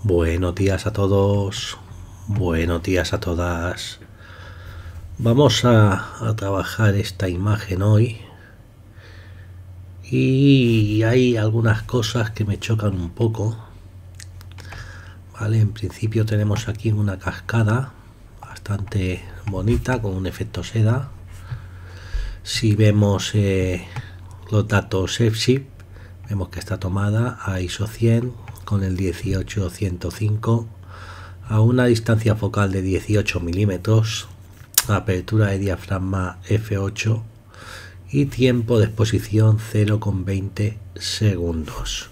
Buenos días a todos, buenos días a todas. Vamos a trabajar esta imagen hoy y hay algunas cosas que me chocan un poco. Vale, en principio tenemos aquí una cascada bastante bonita con un efecto seda. Si vemos los datos EFSIP, vemos que está tomada a ISO 100 con el 18-105 a una distancia focal de 18 milímetros, apertura de diafragma f8 y tiempo de exposición 0,20 segundos.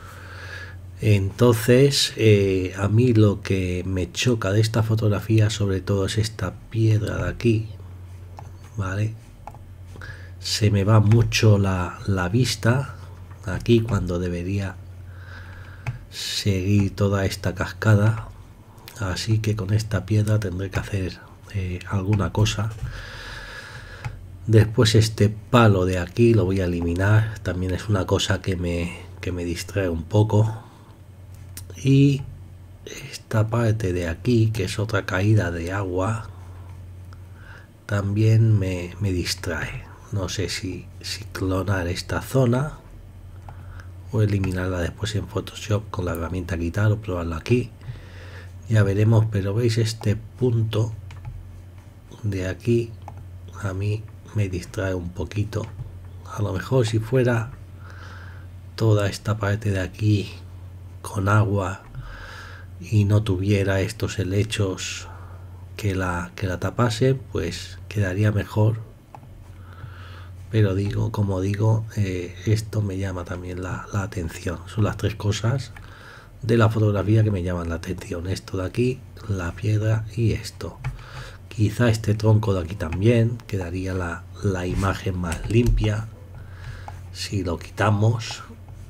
Entonces a mí lo que me choca de esta fotografía sobre todo es esta piedra de aquí, ¿vale? Se me va mucho la vista aquí cuando debería seguir toda esta cascada, así que con esta piedra tendré que hacer alguna cosa. Después este palo de aquí lo voy a eliminar, también es una cosa que me distrae un poco. Y esta parte de aquí, que es otra caída de agua, también me distrae. No sé si clonar esta zona o eliminarla después en Photoshop con la herramienta quitar o probarlo aquí. Ya veremos, pero veis este punto de aquí a mí me distrae un poquito. A lo mejor si fuera toda esta parte de aquí con agua y no tuviera estos helechos que la tapase, pues quedaría mejor. Pero como digo, esto me llama también la atención. Son las tres cosas de la fotografía que me llaman la atención. Esto de aquí, la piedra y esto. Quizá este tronco de aquí también quedaría la imagen más limpia si lo quitamos.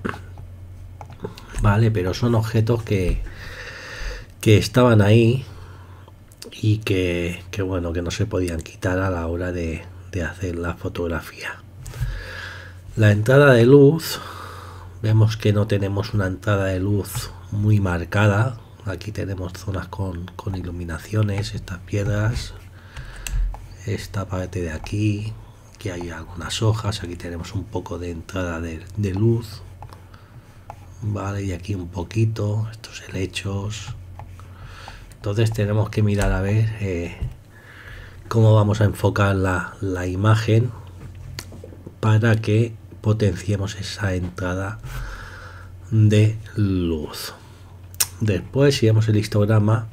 Vale, pero son objetos que estaban ahí y que bueno, que no se podían quitar a la hora de hacer la fotografía. La entrada de luz, vemos que no tenemos una entrada de luz muy marcada. Aquí tenemos zonas con iluminaciones, estas piedras, esta parte de aquí, que hay algunas hojas, aquí tenemos un poco de entrada de luz, vale, y aquí un poquito, estos helechos. Entonces tenemos que mirar a ver cómo vamos a enfocar la imagen para que potenciemos esa entrada de luz. Después, si vemos el histograma,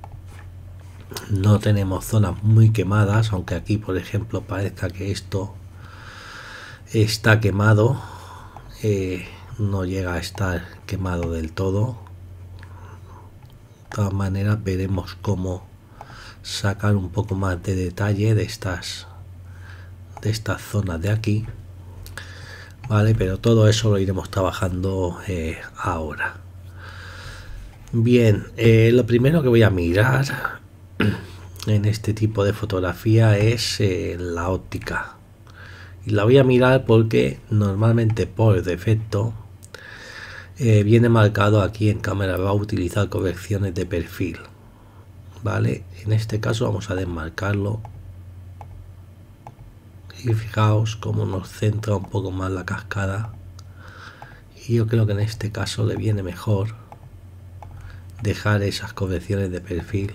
no tenemos zonas muy quemadas, aunque aquí por ejemplo parezca que esto está quemado, no llega a estar quemado del todo. De todas maneras veremos cómo sacar un poco más de detalle de estas zonas de aquí, vale, pero todo eso lo iremos trabajando ahora. Bien, lo primero que voy a mirar en este tipo de fotografía es la óptica, y la voy a mirar porque normalmente por defecto viene marcado aquí en cámara va a utilizar correcciones de perfil, vale. En este caso vamos a desmarcarlo y fijaos cómo nos centra un poco más la cascada, y yo creo que en este caso le viene mejor dejar esas correcciones de perfil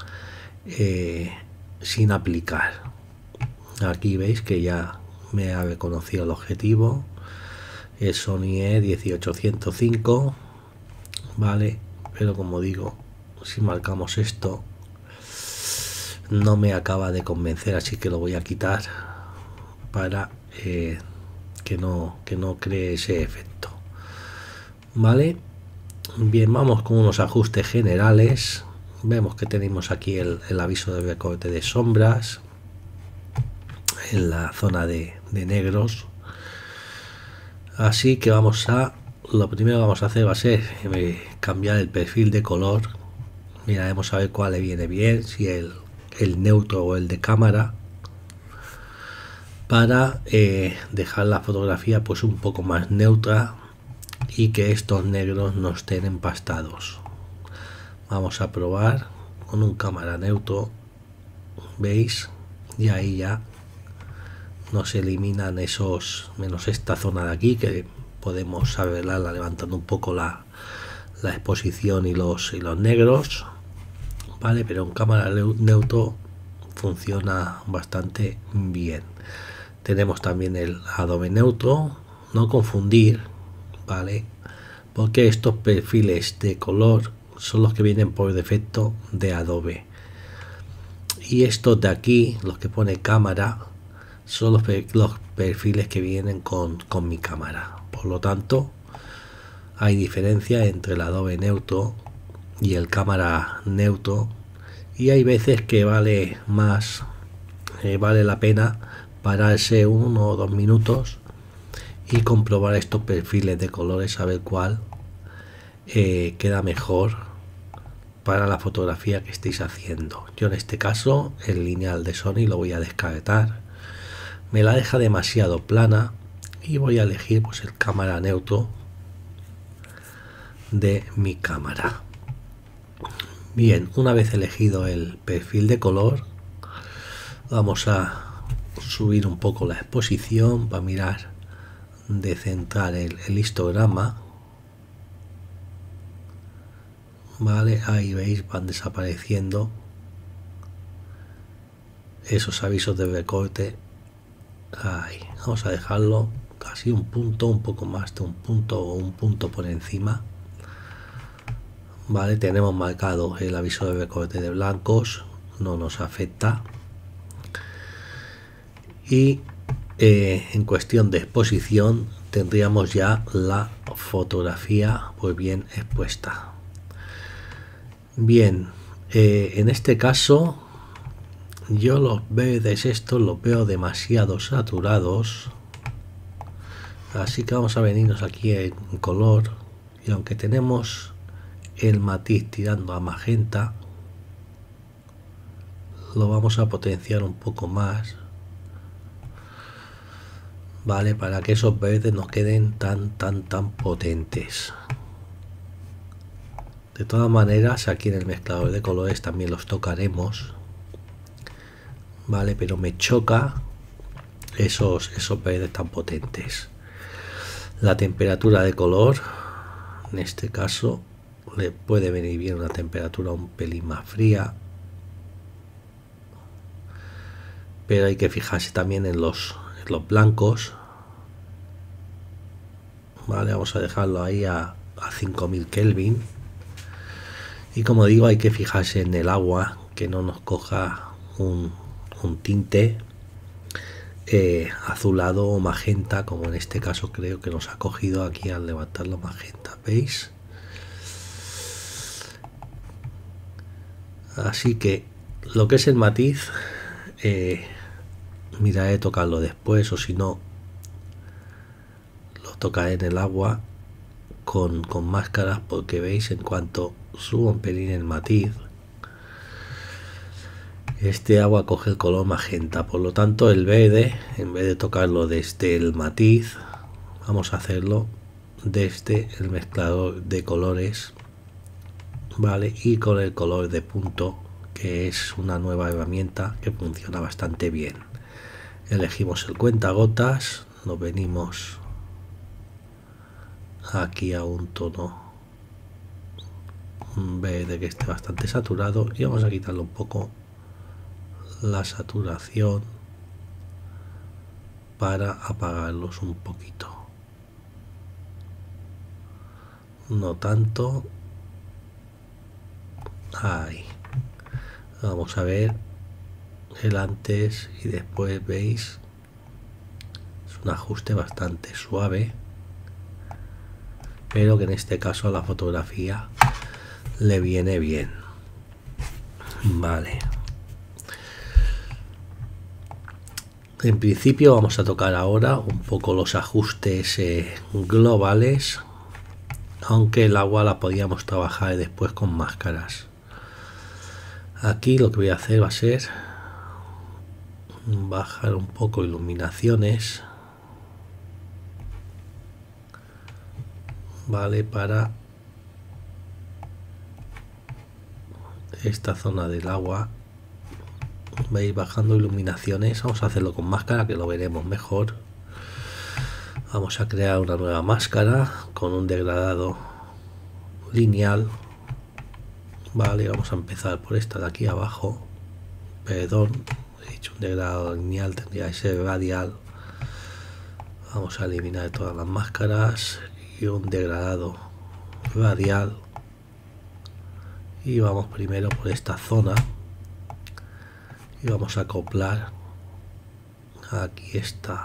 sin aplicar. Aquí veis que ya me ha reconocido el objetivo, es Sony E18-105, vale, pero como digo, si marcamos esto no me acaba de convencer, así que lo voy a quitar para que no cree ese efecto, vale. Bien, vamos con unos ajustes generales. Vemos que tenemos aquí el aviso de recorte de sombras en la zona de negros, así que lo primero que vamos a hacer va a ser cambiar el perfil de color. Miraremos a ver cuál le viene bien, si el neutro o el de cámara, para dejar la fotografía pues un poco más neutra y que estos negros no estén empastados. Vamos a probar con un cámara neutro, veis, y ahí ya nos eliminan esos, menos esta zona de aquí que podemos saberla levantando un poco la exposición y los negros, vale, pero en cámara neutro funciona bastante bien. Tenemos también el Adobe neutro, no confundir, vale, porque estos perfiles de color son los que vienen por defecto de Adobe, y estos de aquí, los que pone cámara, son los perfiles que vienen con mi cámara. Por lo tanto, hay diferencia entre el Adobe neutro y el cámara neutro, y hay veces que vale más, vale la pena pararse 1 o 2 minutos y comprobar estos perfiles de colores, a ver cuál queda mejor para la fotografía que estéis haciendo. Yo en este caso el lineal de Sony lo voy a descartar, me la deja demasiado plana y voy a elegir pues el cámara neutro de mi cámara. Bien, una vez elegido el perfil de color, vamos a subir un poco la exposición para mirar de centrar el histograma, vale, ahí veis, van desapareciendo esos avisos de recorte. Ahí, vamos a dejarlo casi un punto, un poco más de un punto o un punto por encima, vale. Tenemos marcado el aviso de recorte de blancos, no nos afecta, y en cuestión de exposición tendríamos ya la fotografía pues bien expuesta. Bien, en este caso yo los verdes estos los veo demasiado saturados, así que vamos a venirnos aquí en color, y aunque tenemos el matiz tirando a magenta, lo vamos a potenciar un poco más, vale, para que esos verdes nos queden tan potentes. De todas maneras, aquí en el mezclador de colores también los tocaremos, vale, pero me choca esos verdes tan potentes. La temperatura de color, en este caso le puede venir bien una temperatura un pelín más fría, pero hay que fijarse también en los blancos, vale. Vamos a dejarlo ahí a 5000 Kelvin, y como digo, hay que fijarse en el agua, que no nos coja un tinte azulado o magenta, como en este caso creo que nos ha cogido aquí al levantarlo magenta, ¿veis? Así que lo que es el matiz, miraré de tocarlo después, o si no lo tocaré en el agua con máscaras, porque veis, en cuanto subo un pelín el matiz, este agua coge el color magenta. Por lo tanto, el verde, en vez de tocarlo desde el matiz, vamos a hacerlo desde el mezclador de colores, vale, y con el color de punto, que es una nueva herramienta que funciona bastante bien. Elegimos el cuentagotas, nos venimos aquí a un tono verde que esté bastante saturado, y vamos a quitarle un poco la saturación para apagarlos un poquito, no tanto. Ahí vamos a ver el antes y después, veis, es un ajuste bastante suave, pero que en este caso a la fotografía le viene bien, vale. En principio vamos a tocar ahora un poco los ajustes globales, aunque el agua la podíamos trabajar después con máscaras. Aquí lo que voy a hacer va a ser bajar un poco iluminaciones, vale, para esta zona del agua. Veis, bajando iluminaciones. Vamos a hacerlo con máscara, que lo veremos mejor. Vamos a crear una nueva máscara con un degradado lineal. Vale, vamos a empezar por esta de aquí abajo. Perdón, he hecho un degradado lineal, tendría que ser radial. Vamos a eliminar todas las máscaras y un degradado radial. Y vamos primero por esta zona y vamos a acoplar aquí esta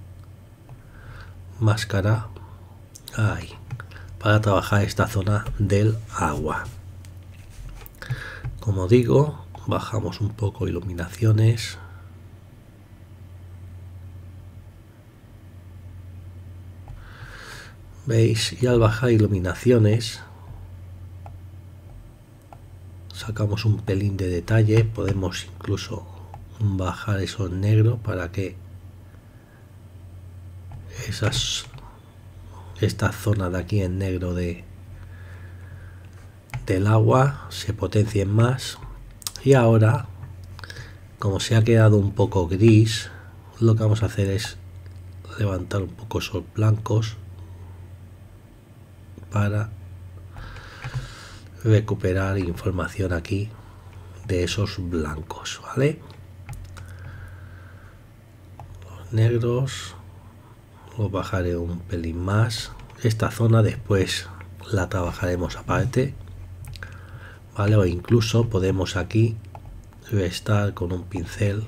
máscara ahí, para trabajar esta zona del agua. Como digo, bajamos un poco iluminaciones. ¿Veis? Y al bajar iluminaciones sacamos un pelín de detalle. Podemos incluso bajar eso en negro para que esta zona de aquí en negro del agua se potencien más. Y ahora, como se ha quedado un poco gris, lo que vamos a hacer es levantar un poco esos blancos para recuperar información aquí de esos blancos, ¿vale? Los negros los bajaré un pelín más. Esta zona después la trabajaremos aparte, ¿vale? O incluso podemos aquí restar con un pincel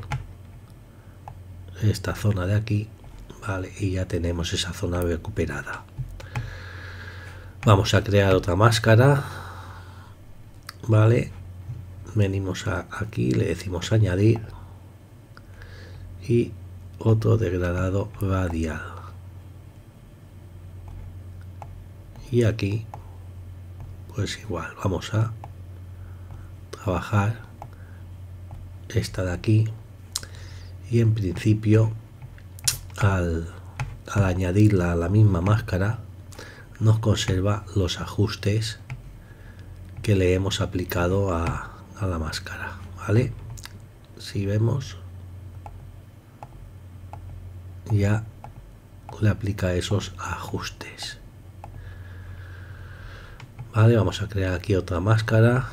esta zona de aquí, ¿vale? Y ya tenemos esa zona recuperada. Vamos a crear otra máscara, ¿vale? Venimos aquí, le decimos añadir y otro degradado radial. Y aquí pues igual vamos a trabajar esta de aquí, y en principio al añadirla a la misma máscara nos conserva los ajustes que le hemos aplicado a la máscara, ¿vale? Si vemos, ya le aplica esos ajustes, ¿vale? Vamos a crear aquí otra máscara,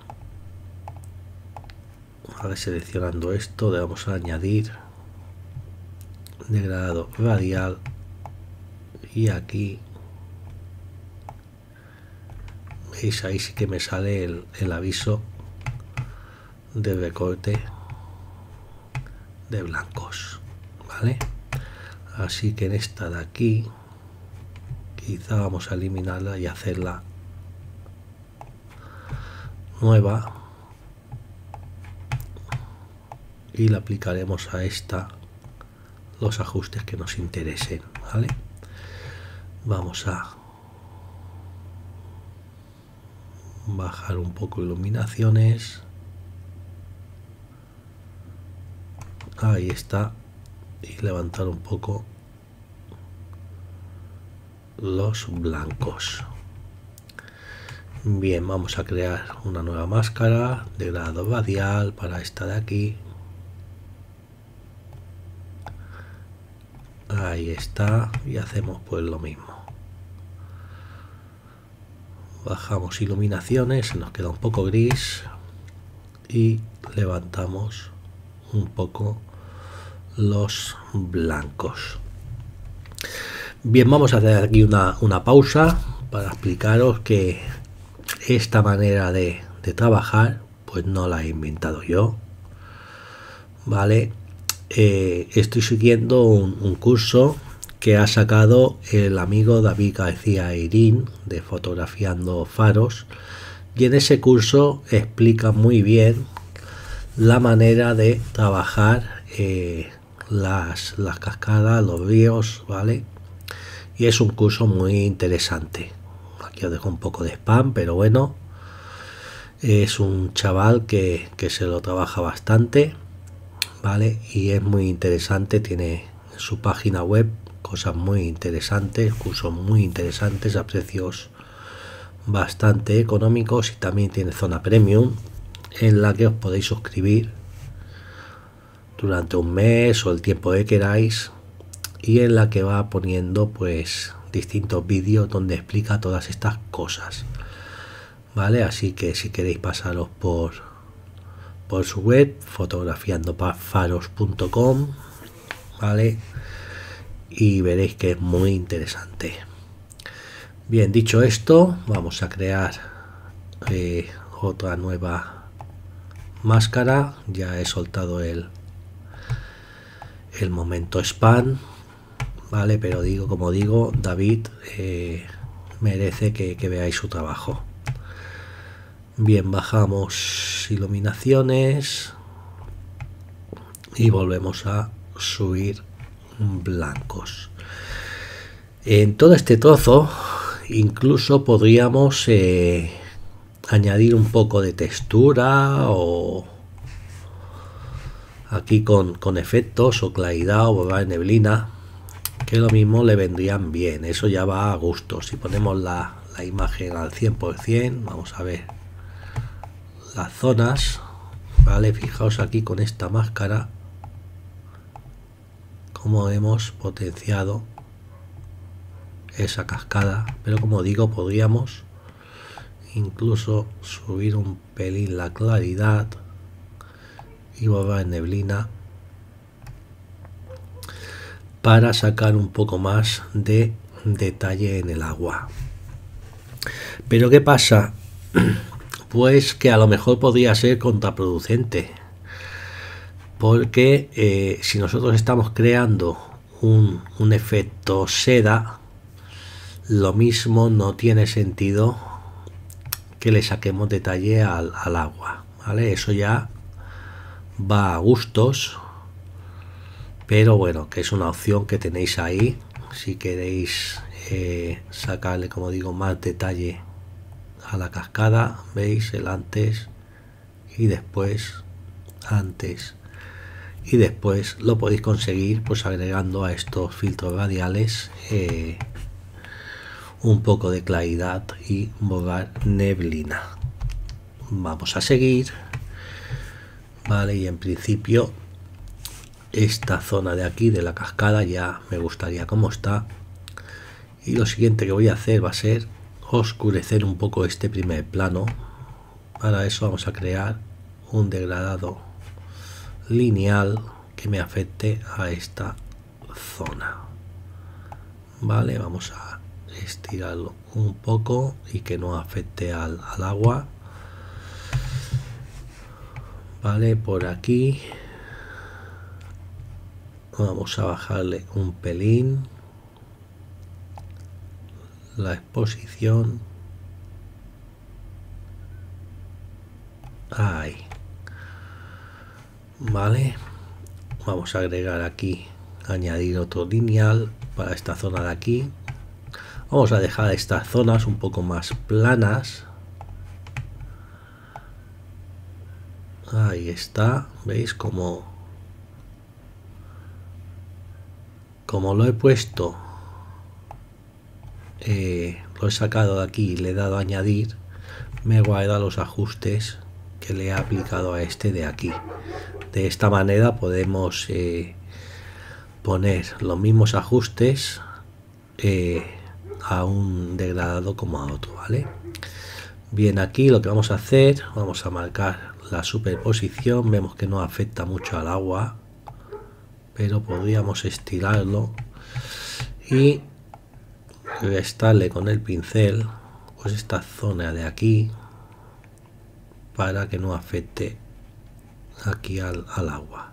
¿vale? Seleccionando esto, le vamos a añadir degradado radial, y aquí veis, ahí sí que me sale el aviso de recorte de blancos, ¿vale? Así que en esta de aquí quizá vamos a eliminarla y hacerla nueva, y le aplicaremos a esta los ajustes que nos interesen, ¿vale? Vamos a bajar un poco iluminaciones, ahí está, y levantar un poco los blancos. Bien, vamos a crear una nueva máscara de grado radial para esta de aquí, ahí está, y hacemos pues lo mismo. Bajamos iluminaciones, se nos queda un poco gris, y levantamos un poco los blancos. Bien, vamos a hacer aquí una pausa para explicaros que esta manera de trabajar pues no la he inventado yo, ¿vale? Estoy siguiendo un curso que ha sacado el amigo David García Eirín de Fotografiando Faros, y en ese curso explica muy bien la manera de trabajar las cascadas, los ríos, ¿vale? Y es un curso muy interesante. Aquí os dejo un poco de spam, pero bueno, es un chaval que se lo trabaja bastante, ¿vale? Y es muy interesante, tiene en su página web cosas muy interesantes, cursos muy interesantes a precios bastante económicos, y también tiene zona premium, en la que os podéis suscribir durante un mes o el tiempo que queráis, y en la que va poniendo pues distintos vídeos donde explica todas estas cosas, vale. Así que si queréis pasaros por su web, fotografiandofaros.com, vale, y veréis que es muy interesante. Bien, dicho esto, vamos a crear otra nueva máscara. Ya he soltado el momento spam, vale, pero como digo, David merece que veáis su trabajo. Bien, bajamos iluminaciones y volvemos a subir blancos. En todo este trozo incluso podríamos añadir un poco de textura, o aquí con efectos o claridad o borrar neblina, que lo mismo le vendrían bien. Eso ya va a gusto. Si ponemos la imagen al 100%, vamos a ver las zonas, vale. Fijaos aquí con esta máscara cómo hemos potenciado esa cascada, pero como digo, podríamos incluso subir un pelín la claridad y borrar neblina para sacar un poco más de detalle en el agua. Pero ¿qué pasa? Pues que a lo mejor podría ser contraproducente, porque si nosotros estamos creando un efecto seda, lo mismo no tiene sentido que le saquemos detalle al agua, ¿vale? Eso ya va a gustos, pero bueno, que es una opción que tenéis ahí si queréis sacarle, como digo, más detalle a la cascada. Veis el antes y después, antes y después. Lo podéis conseguir pues agregando a estos filtros radiales un poco de claridad y borrar neblina. Vamos a seguir, vale, y en principio esta zona de aquí de la cascada ya me gustaría cómo está, y lo siguiente que voy a hacer va a ser oscurecer un poco este primer plano. Para eso vamos a crear un degradado lineal que me afecte a esta zona, vale. Vamos a estirarlo un poco y que no afecte al agua, vale. Por aquí vamos a bajarle un pelín la exposición, ahí, vale. Vamos a agregar aquí, añadir otro lineal para esta zona de aquí. Vamos a dejar estas zonas un poco más planas. Ahí está, veis como lo he puesto, lo he sacado de aquí y le he dado a añadir, me guarda los ajustes que le he aplicado a este de aquí. De esta manera podemos poner los mismos ajustes a un degradado como a otro, ¿vale? Bien, aquí lo que vamos a hacer, vamos a marcar la superposición. Vemos que no afecta mucho al agua, pero podríamos estirarlo y restarle con el pincel pues esta zona de aquí para que no afecte aquí al agua.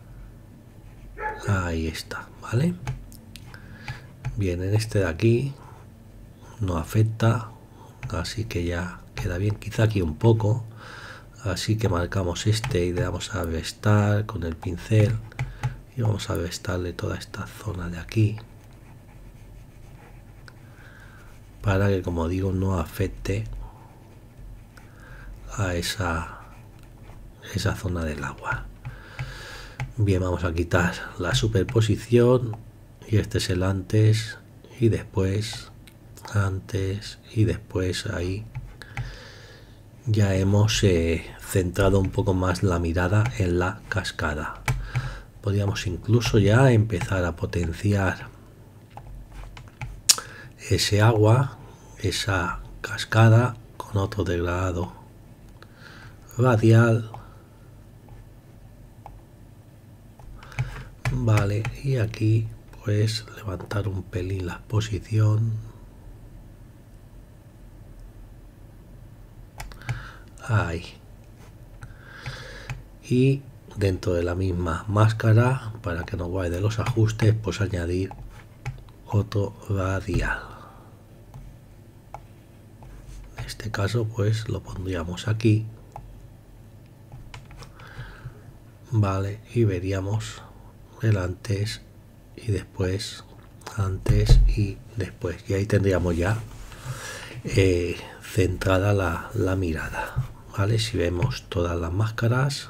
Ahí está, ¿vale? Bien, en este de aquí no afecta, así que ya queda bien. Quizá aquí un poco, así que marcamos este y le damos a restar con el pincel y vamos a restarle toda esta zona de aquí para que, como digo, no afecte a esa zona del agua. Bien, vamos a quitar la superposición y este es el antes y después, antes y después, ahí. ya hemos centrado un poco más la mirada en la cascada. Podríamos incluso ya empezar a potenciar ese agua, esa cascada, con otro degradado radial. Vale, y aquí pues levantar un pelín la exposición. Ahí. Y dentro de la misma máscara, para que no guarde los ajustes, pues añadir otro radial. En este caso pues lo pondríamos aquí. Vale, y veríamos el antes y después, antes y después, y ahí tendríamos ya centrada la mirada. Vale, si vemos todas las máscaras,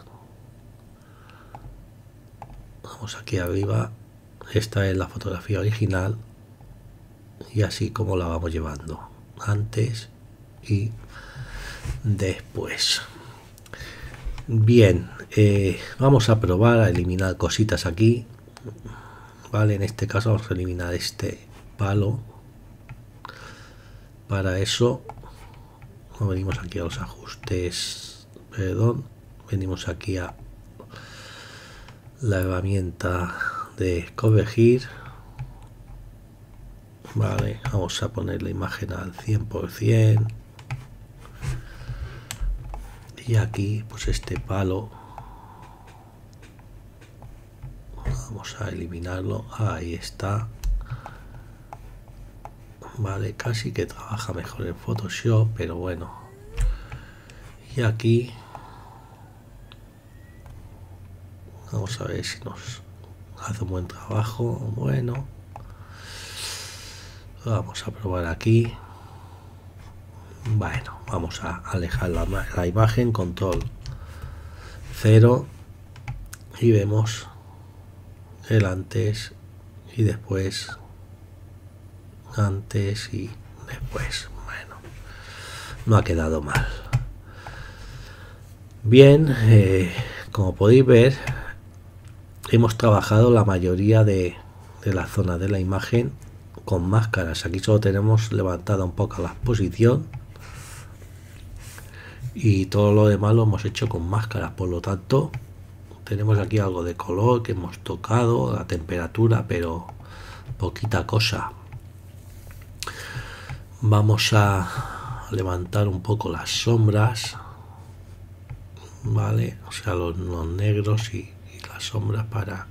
vamos aquí arriba, esta es la fotografía original y así como la vamos llevando, antes y después. Bien, vamos a probar a eliminar cositas aquí. Vale, en este caso vamos a eliminar este palo. Para eso venimos aquí a los ajustes, perdón, venimos aquí a la herramienta de corregir. Vale, vamos a poner la imagen al 100%. Y aquí pues este palo vamos a eliminarlo. Ahí está. Vale, casi que trabaja mejor en Photoshop, pero bueno. Y aquí vamos a ver si nos hace un buen trabajo. Bueno, vamos a probar aquí. Bueno, vamos a alejar la imagen, control 0, y vemos el antes y después, antes y después. Bueno, no ha quedado mal. Bien, como podéis ver, hemos trabajado la mayoría de la zona de la imagen con máscaras. Aquí solo tenemos levantada un poco la exposición y todo lo demás lo hemos hecho con máscaras, por lo tanto tenemos aquí algo de color que hemos tocado, la temperatura, pero poquita cosa. Vamos a levantar un poco las sombras, vale, o sea los negros y las sombras para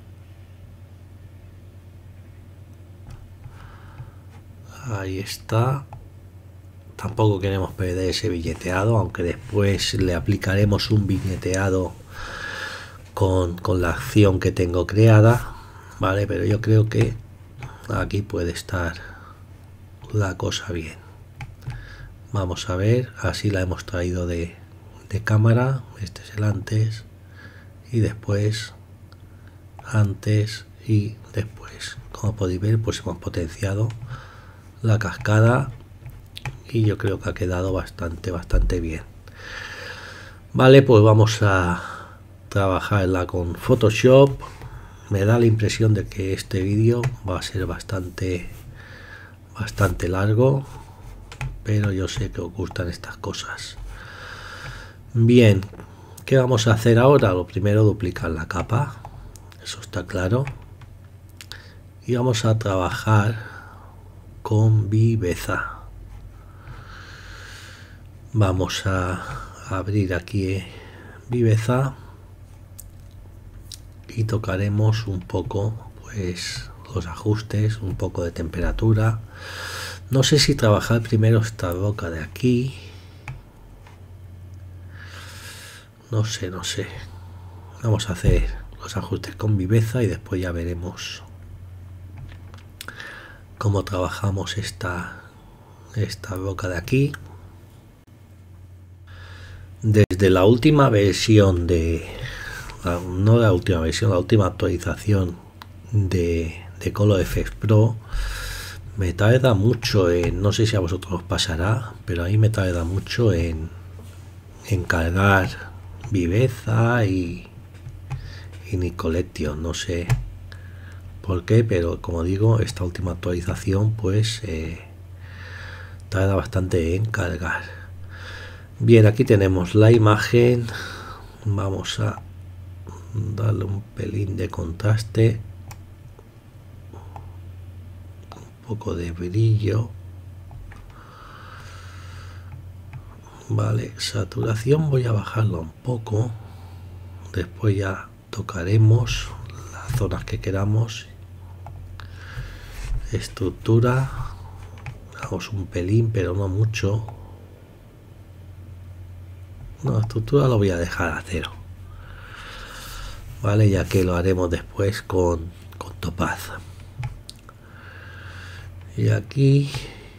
ahí está. Tampoco queremos perder ese viñeteado, aunque después le aplicaremos un viñeteado con la acción que tengo creada, vale, pero yo creo que aquí puede estar la cosa bien. Vamos a ver, así la hemos traído de cámara. Este es el antes y después, antes y después. Como podéis ver, pues hemos potenciado la cascada y yo creo que ha quedado bastante bien. Vale, pues vamos a trabajarla con Photoshop. Me da la impresión de que este vídeo va a ser bastante largo, pero yo sé que os gustan estas cosas. Bien, ¿qué vamos a hacer ahora? Lo primero, duplicar la capa, eso está claro, y vamos a trabajar con viveza. Vamos a abrir aquí viveza y tocaremos un poco pues los ajustes, un poco de temperatura. No sé si trabajar primero esta roca de aquí, no sé. Vamos a hacer los ajustes con viveza y después ya veremos cómo trabajamos esta roca de aquí. Desde la última versión no la última versión, la última actualización de ColorFX Pro, me tarda mucho en, no sé si a vosotros os pasará, pero a mí me tarda mucho en encargar viveza y Nicoletio, no sé por qué, pero como digo, esta última actualización pues tarda bastante en cargar. Bien, aquí tenemos la imagen, vamos a darle un pelín de contraste, un poco de brillo. Vale, saturación voy a bajarla un poco, después ya tocaremos las zonas que queramos. Estructura, vamos un pelín, pero no mucho. No, estructura lo voy a dejar a 0. Vale, ya que lo haremos después con topaz. Y aquí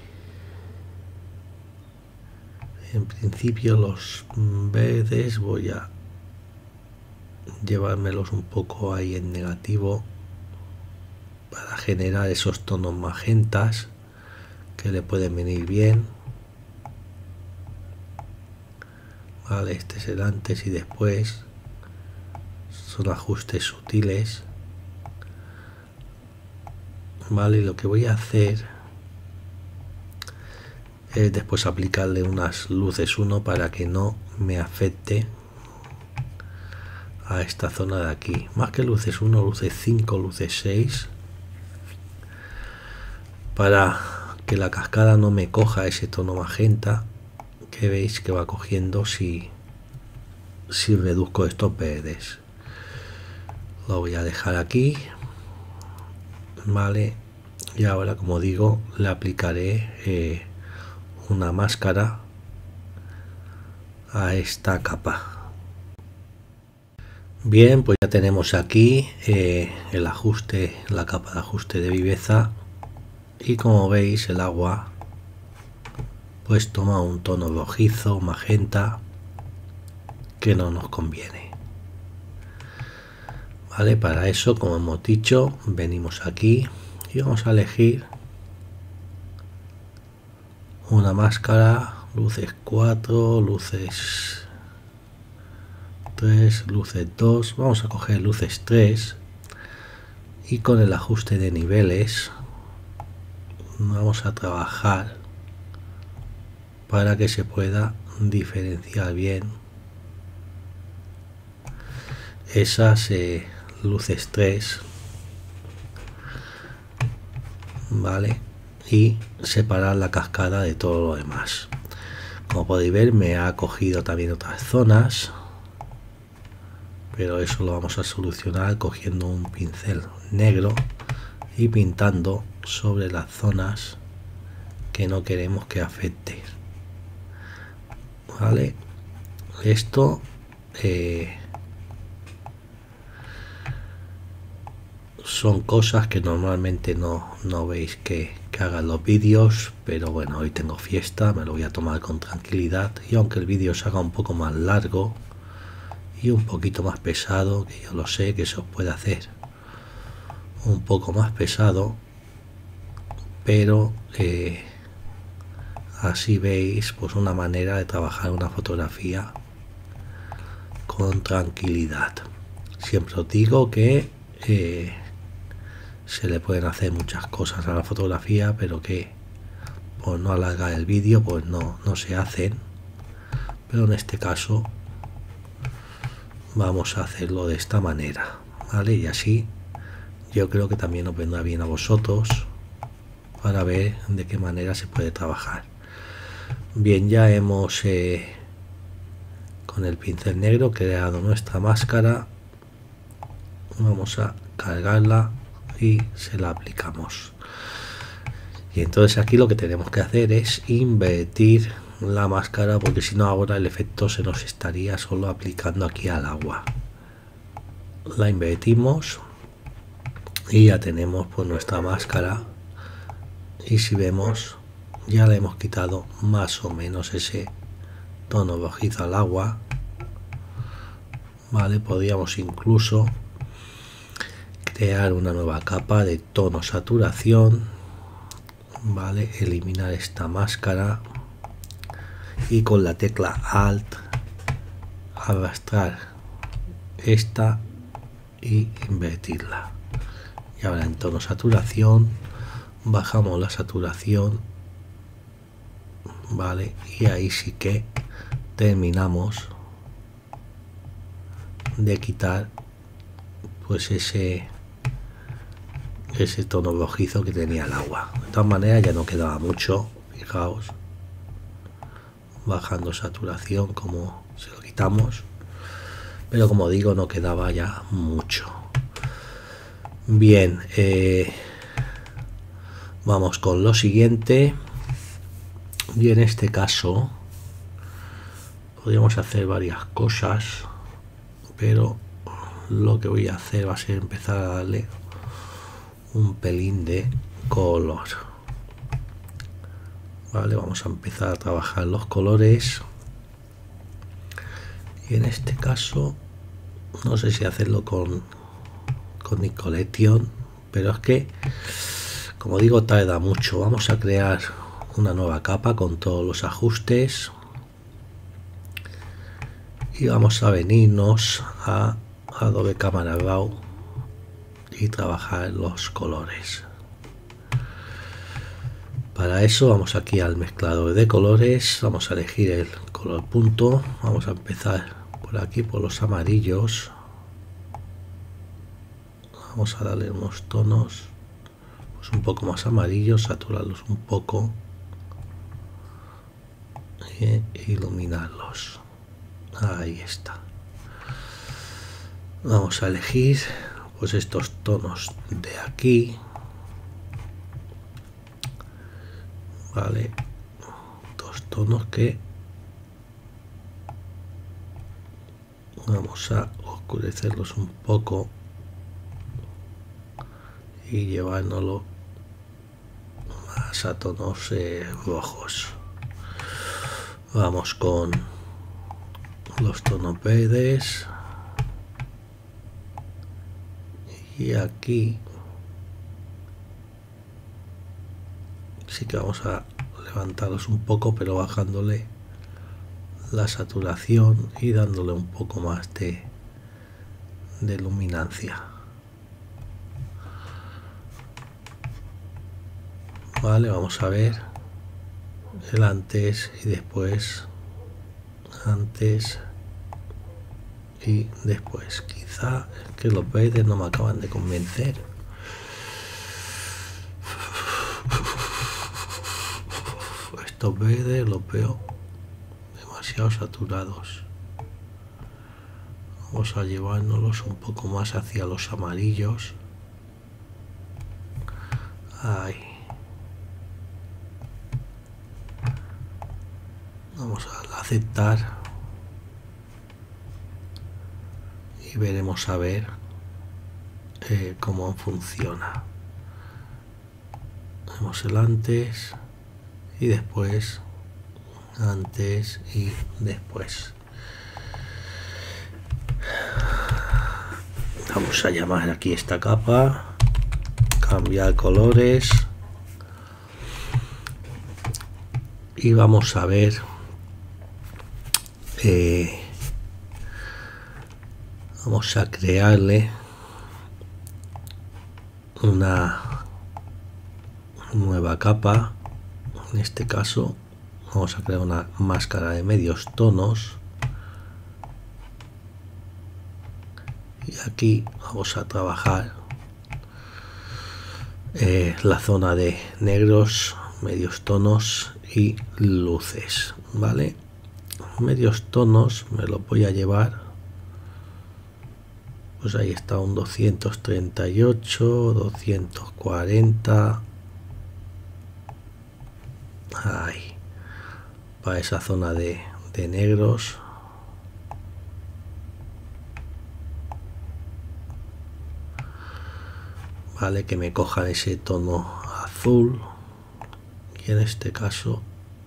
en principio los verdes voy a llevármelos un poco ahí en negativo para generar esos tonos magentas que le pueden venir bien. Vale, este es el antes y después, son ajustes sutiles. Vale, y lo que voy a hacer es después aplicarle unas luces 1 para que no me afecte a esta zona de aquí. Más que luces 1, luces 5, luces 6, para que la cascada no me coja ese tono magenta que veis que va cogiendo si reduzco estos verdes. Lo voy a dejar aquí. Vale, y ahora, como digo, le aplicaré una máscara a esta capa. Bien, pues ya tenemos aquí el ajuste, la capa de ajuste de viveza, y como veis el agua pues toma un tono rojizo, magenta, que no nos conviene. Vale, para eso, como hemos dicho, venimos aquí y vamos a elegir una máscara, luces 4, luces 3, luces 2, vamos a coger luces 3 y con el ajuste de niveles vamos a trabajar para que se pueda diferenciar bien esas luces 3, vale, y separar la cascada de todo lo demás. Como podéis ver, me ha cogido también otras zonas, pero eso lo vamos a solucionar cogiendo un pincel negro y pintando sobre las zonas que no queremos que afecte. Vale, esto son cosas que normalmente no veis que hagan los vídeos, pero bueno, hoy tengo fiesta, me lo voy a tomar con tranquilidad, y aunque el vídeo se haga un poco más largo y un poquito más pesado, que yo lo sé que se os puede hacer un poco más pesado, pero así veis pues una manera de trabajar una fotografía con tranquilidad. Siempre os digo que se le pueden hacer muchas cosas a la fotografía, pero que por no alargar el vídeo pues no se hacen, pero en este caso vamos a hacerlo de esta manera, vale, y así yo creo que también os vendrá bien a vosotros para ver de qué manera se puede trabajar. Bien, ya hemos con el pincel negro creado nuestra máscara, vamos a cargarla y se la aplicamos. Y entonces aquí lo que tenemos que hacer es invertir la máscara, porque si no ahora el efecto se nos estaría solo aplicando aquí al agua. La invertimos y ya tenemos pues nuestra máscara, y si vemos ya le hemos quitado más o menos ese tono rojizo al agua. Vale, podríamos incluso crear una nueva capa de tono saturación, vale, eliminar esta máscara y con la tecla Alt arrastrar esta y invertirla. Y ahora en tono saturación bajamos la saturación, vale, y ahí sí que terminamos de quitar pues ese tono rojizo que tenía el agua. De todas maneras ya no quedaba mucho, fijaos, bajando saturación como se lo quitamos, pero como digo no quedaba ya mucho. Bien, vamos con lo siguiente, y en este caso podríamos hacer varias cosas, pero lo que voy a hacer va a ser empezar a darle un pelín de color. Vale, vamos a empezar a trabajar los colores, y en este caso no sé si hacerlo con Nicolletion, pero es que como digo tarda mucho. Vamos a crear una nueva capa con todos los ajustes y vamos a venirnos a Adobe Camera Raw y trabajar los colores. Para eso vamos aquí al mezclador de colores, vamos a elegir el color punto, vamos a empezar por aquí por los amarillos, vamos a darle unos tonos pues un poco más amarillos, saturarlos un poco e iluminarlos. Ahí está. Vamos a elegir pues estos tonos de aquí, vale, dos tonos que vamos a oscurecerlos un poco y llevárnoslo más a tonos rojos. Vamos con los tonos verdes y aquí sí que vamos a levantarlos un poco, pero bajándole la saturación y dándole un poco más de luminancia. Vale, vamos a ver el antes y después, antes y después. Quizá es que los verdes no me acaban de convencer. Estos verdes los veo demasiado saturados. Vamos a llevárnoslos un poco más hacia los amarillos. Ahí. Vamos a aceptar y veremos a ver cómo funciona. Vemos el antes y después, antes y después. Vamos a llamar aquí esta capa, cambiar colores y vamos a ver vamos a crearle una nueva capa. En este caso vamos a crear una máscara de medios tonos y aquí vamos a trabajar la zona de negros, medios tonos y luces. Vale, medios tonos me lo voy a llevar, pues ahí está, un 238, 240, ahí, para esa zona de negros. Vale, que me cojan ese tono azul y en este caso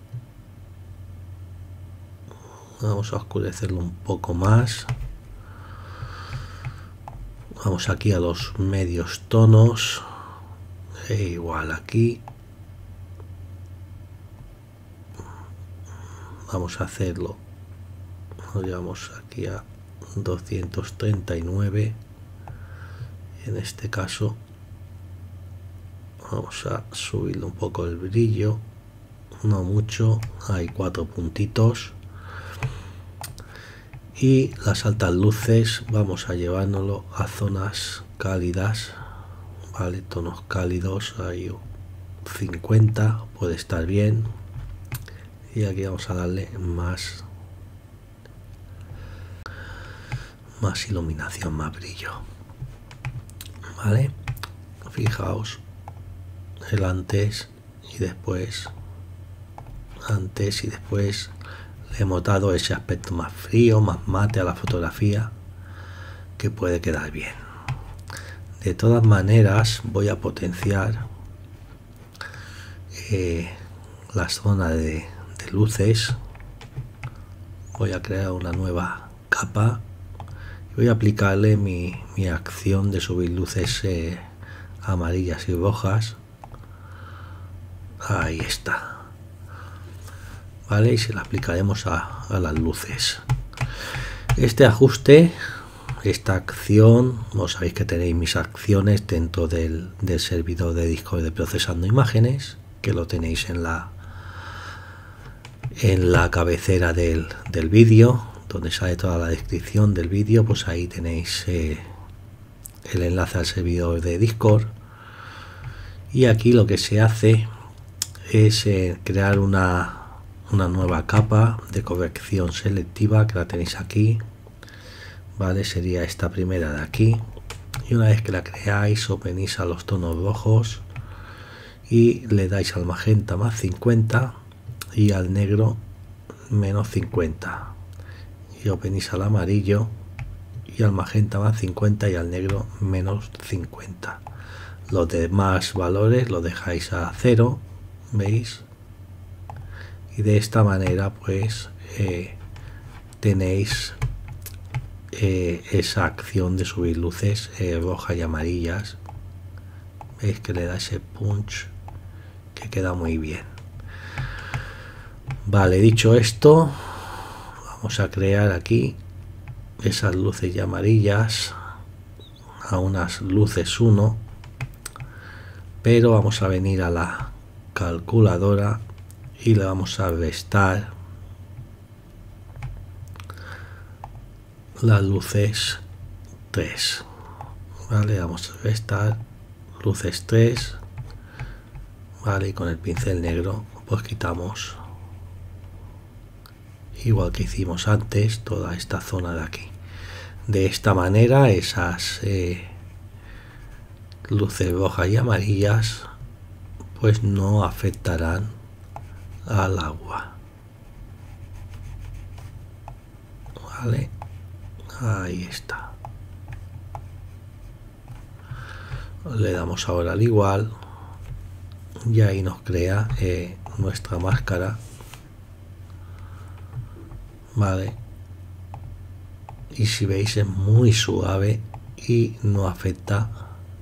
vamos a oscurecerlo un poco más. Vamos aquí a los medios tonos e igual aquí vamos a hacerlo Nos llevamos aquí a 239. En este caso vamos a subirle un poco el brillo, no mucho, hay 4 puntitos. Y las altas luces vamos a llevárnoslo a zonas cálidas, vale, tonos cálidos, hay 50, puede estar bien. Y aquí vamos a darle más iluminación, más brillo, vale. Fijaos el antes y después, le hemos dado ese aspecto más frío, más mate a la fotografía, que puede quedar bien. De todas maneras voy a potenciar la zona de luces. Voy a crear una nueva capa y voy a aplicarle mi acción de subir luces amarillas y rojas. Ahí está, vale, y se la aplicaremos a las luces. Este ajuste, esta acción, vos sabéis que tenéis mis acciones dentro del servidor de Discord de procesando imágenes, que lo tenéis en la cabecera del vídeo, donde sale toda la descripción del vídeo. Pues ahí tenéis el enlace al servidor de Discord. Y aquí lo que se hace es crear una nueva capa de corrección selectiva, que la tenéis aquí, vale, sería esta primera de aquí. Y una vez que la creáis, os venís a los tonos rojos y le dais al magenta más 50 y al negro menos 50, y os venís al amarillo y al magenta más 50 y al negro menos 50. Los demás valores los dejáis a 0, ¿veis? Y de esta manera pues tenéis esa acción de subir luces rojas y amarillas. Veis que le da ese punch que queda muy bien. Vale, dicho esto, vamos a crear aquí esas luces ya amarillas a unas luces 1, pero vamos a venir a la calculadora y le vamos a restar las luces 3, vale, vamos a restar luces 3, vale, y con el pincel negro pues quitamos, igual que hicimos antes, toda esta zona de aquí. De esta manera esas luces rojas y amarillas pues no afectarán al agua, vale, ahí está. Le damos ahora al igual y ahí nos crea nuestra máscara, vale, y si veis es muy suave y no afecta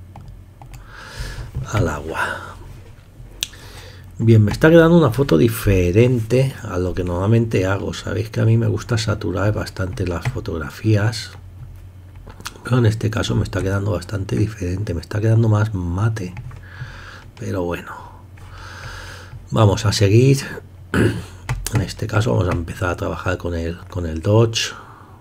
al agua. Bien, me está quedando una foto diferente a lo que normalmente hago. Sabéis que a mí me gusta saturar bastante las fotografías, pero en este caso me está quedando bastante diferente, me está quedando más mate, pero bueno, vamos a seguir. En este caso vamos a empezar a trabajar con el Dodge,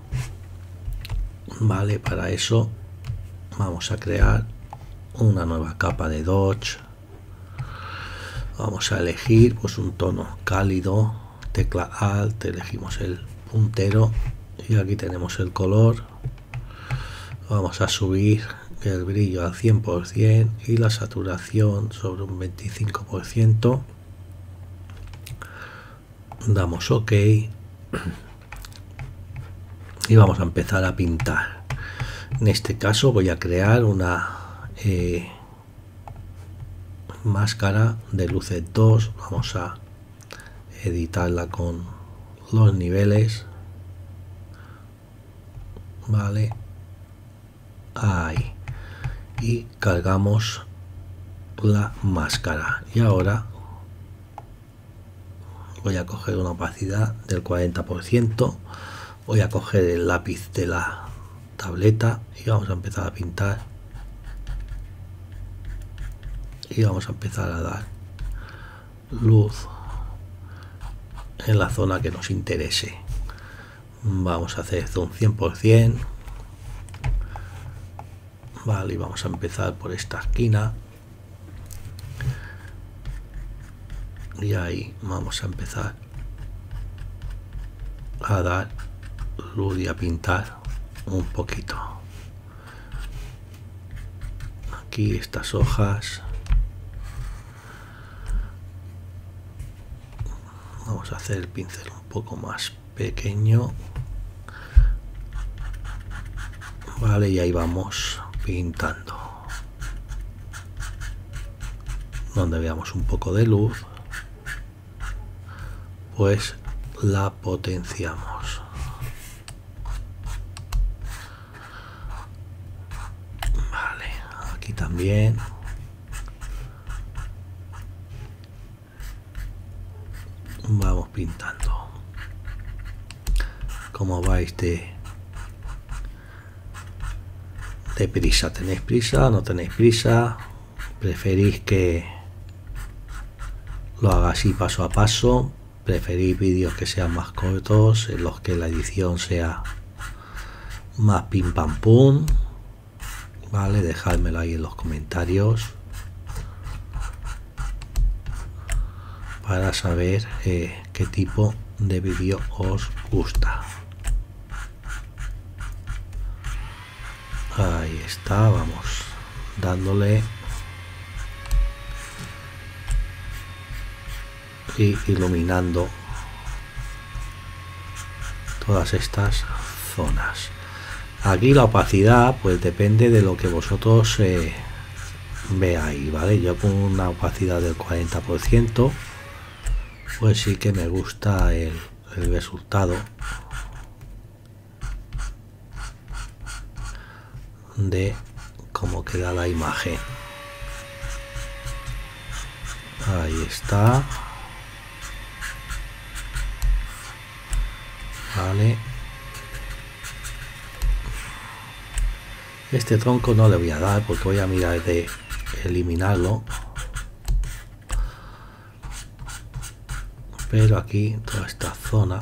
vale. Para eso vamos a crear una nueva capa de Dodge. Vamos a elegir pues un tono cálido, tecla Alt, elegimos el puntero y aquí tenemos el color. Vamos a subir el brillo al 100% y la saturación sobre un 25%. Damos OK y vamos a empezar a pintar. En este caso voy a crear una máscara de luces 2. Vamos a editarla con los niveles, vale, ahí, y cargamos la máscara. Y ahora voy a coger una opacidad del 40%, Voy a coger el lápiz de la tableta y vamos a empezar a pintar. Y vamos a empezar a dar luz en la zona que nos interese. Vamos a hacer zoom 100%. Vale, y vamos a empezar por esta esquina. Y ahí vamos a empezar a dar luz y a pintar un poquito. Aquí estas hojas. Vamos a hacer el pincel un poco más pequeño. Vale, y ahí vamos pintando. Donde veamos un poco de luz, pues la potenciamos. Vale, aquí también. Vamos pintando. Como vais de prisa. ¿Tenéis prisa? ¿No tenéis prisa? ¿Preferís que lo haga así paso a paso? ¿Preferís vídeos que sean más cortos, en los que la edición sea más pim pam pum? Vale, dejádmelo ahí en los comentarios para saber qué tipo de vídeo os gusta. Ahí está, vamos dándole y iluminando todas estas zonas. Aquí la opacidad pues depende de lo que vosotros veáis, ¿vale? Yo con una opacidad del 40% pues sí que me gusta el resultado de cómo queda la imagen. Ahí está. Vale. Este tronco no le voy a dar porque voy a mirar de eliminarlo. Pero aquí, toda esta zona,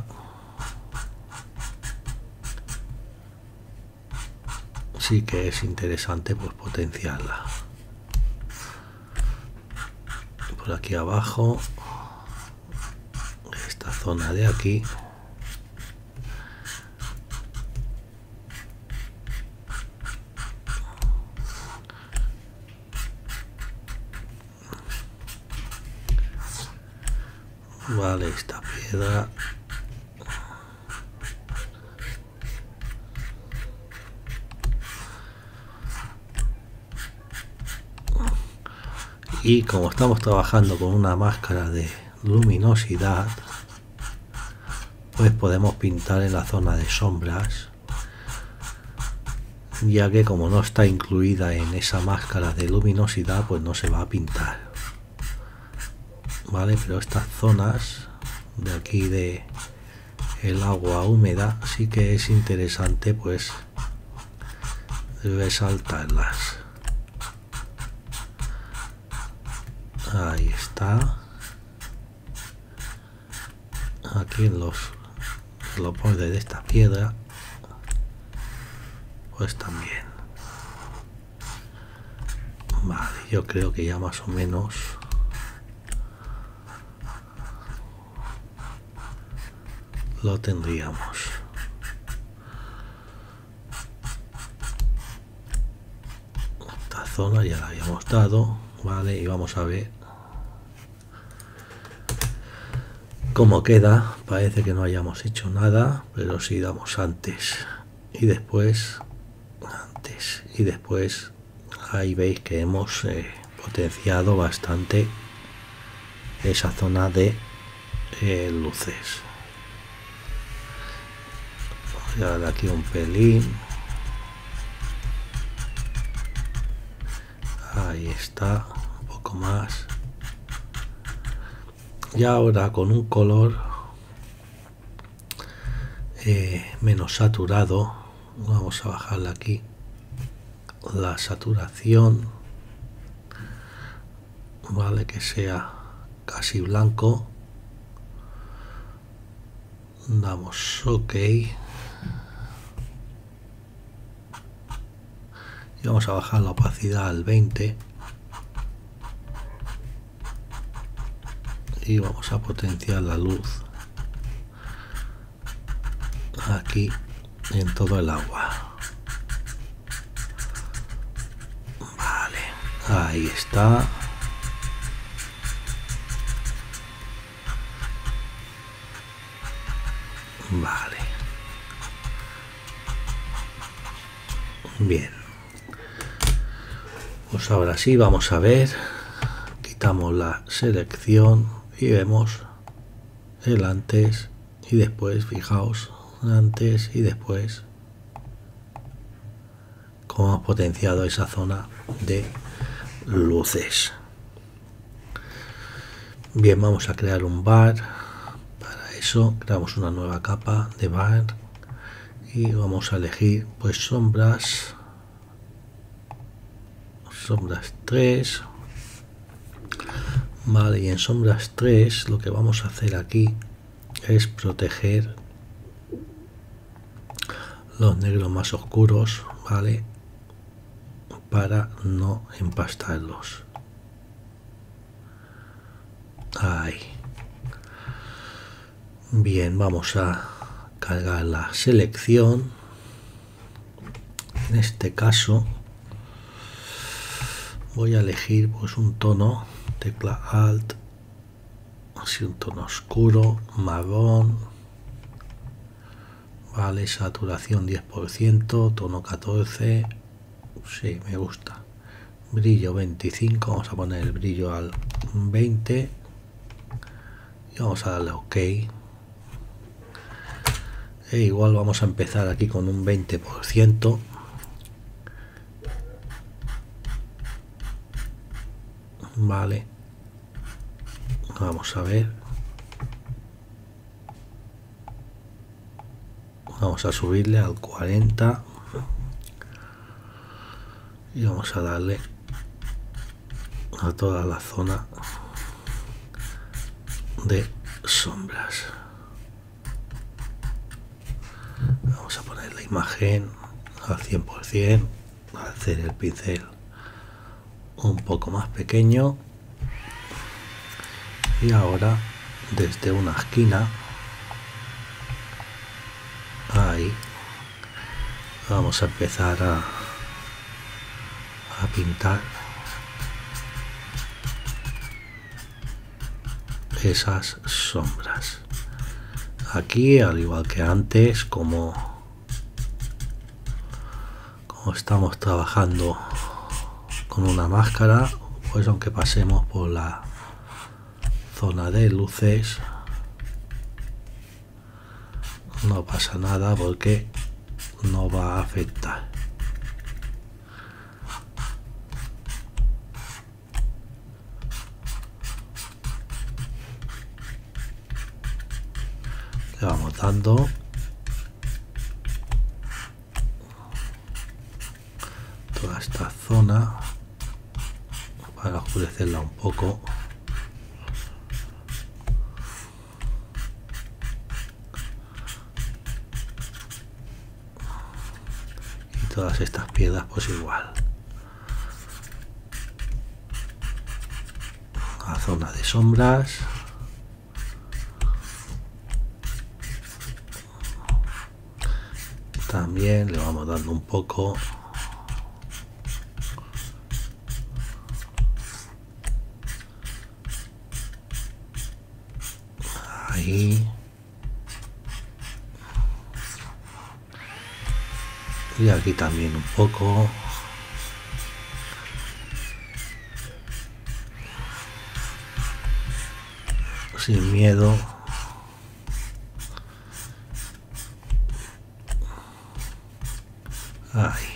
sí que es interesante pues potenciarla. Por aquí abajo, esta zona de aquí. Vale, esta piedra. Y como estamos trabajando con una máscara de luminosidad, pues podemos pintar en la zona de sombras, ya que como no está incluida en esa máscara de luminosidad, pues no se va a pintar. Vale, pero estas zonas de aquí de el agua húmeda sí que es interesante pues resaltarlas. Ahí está. Aquí en los bordes de esta piedra pues también. Vale, yo creo que ya más o menos lo tendríamos. Esta zona ya la habíamos dado, vale, y vamos a ver cómo queda. Parece que no hayamos hecho nada, pero sí damos antes y después, antes y después. Ahí veis que hemos potenciado bastante esa zona de luces. Voy a dar aquí un pelín. Ahí está, un poco más. Y ahora con un color menos saturado. Vamos a bajarle aquí la saturación, vale, que sea casi blanco. Damos OK y vamos a bajar la opacidad al 20 y vamos a potenciar la luz aquí en todo el agua. Vale, ahí está. Vale, bien, pues ahora sí vamos a ver, quitamos la selección y vemos el antes y después. Fijaos, antes y después, cómo hemos potenciado esa zona de luces. Bien, vamos a crear un bar. Para eso creamos una nueva capa de bar y vamos a elegir pues sombras 3. Vale, y en sombras 3 lo que vamos a hacer aquí es proteger los negros más oscuros, vale, para no empastarlos. Ahí. Bien, vamos a cargar la selección. En este caso voy a elegir pues un tono, tecla Alt, así un tono oscuro, marrón, vale, saturación 10%, tono 14, sí, me gusta, brillo 25, vamos a poner el brillo al 20 y vamos a darle OK. E igual vamos a empezar aquí con un 20%. Vale, vamos a ver, vamos a subirle al 40 y vamos a darle a toda la zona de sombras. Vamos a poner la imagen al 100%, hacer el pincel un poco más pequeño y ahora desde una esquina, ahí, vamos a empezar a pintar esas sombras. Aquí, al igual que antes, como estamos trabajando con una máscara, pues aunque pasemos por la zona de luces no pasa nada porque no va a afectar. Le vamos dando toda esta zona para oscurecerla un poco. Y todas estas piedras pues igual. La zona de sombras. También le vamos dando un poco. Ahí. Y aquí también un poco. Sin miedo. Ahí.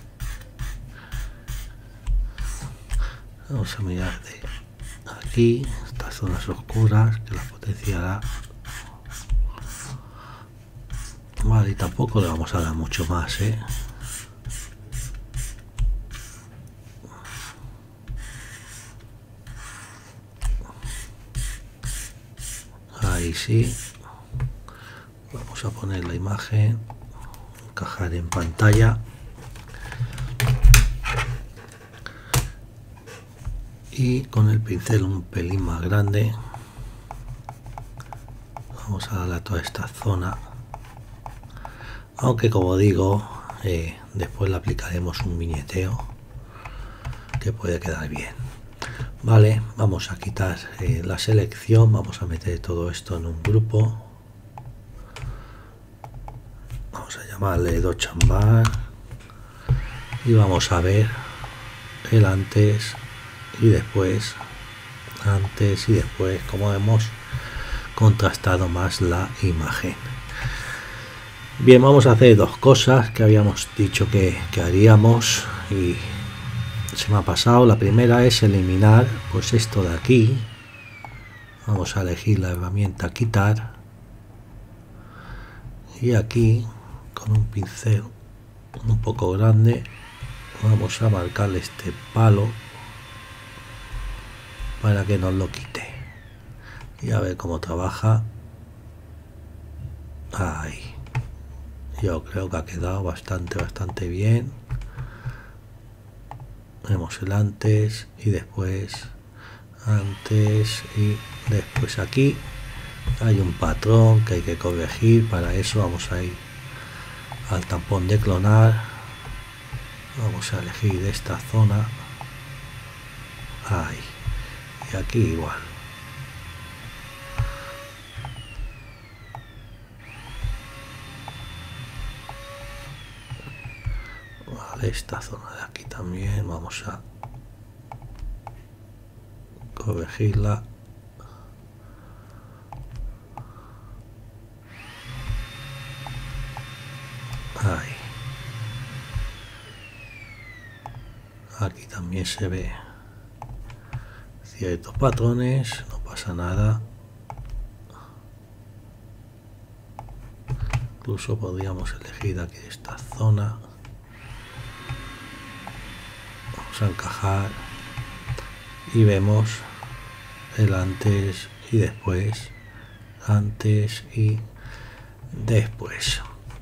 Vamos a mirar de aquí, estas zonas oscuras, que las potenciará. Vale, y tampoco le vamos a dar mucho más, Ahí sí. Vamos a poner la imagen, encajar en pantalla. Y con el pincel un pelín más grande vamos a darle a toda esta zona, aunque como digo, después le aplicaremos un viñeteo que puede quedar bien. Vale, vamos a quitar la selección, vamos a meter todo esto en un grupo, vamos a llamarle Dochambar y vamos a ver el antes y después, como hemos contrastado más la imagen. Bien, vamos a hacer dos cosas que habíamos dicho que haríamos y se me ha pasado. La primera es eliminar pues esto de aquí. Vamos a elegir la herramienta quitar y aquí con un pincel un poco grande vamos a marcarle este palo para que nos lo quite y a ver cómo trabaja. Ahí, yo creo que ha quedado bastante bien. Vemos el antes y después, aquí hay un patrón que hay que corregir. Para eso vamos a ir al tampón de clonar, vamos a elegir esta zona, ahí, y aquí igual. Vale, esta zona de aquí también vamos a corregirla. Ahí. Aquí también se ve ciertos patrones, no pasa nada. Incluso podríamos elegir aquí esta zona. Vamos a encajar y vemos el antes y después, antes y después.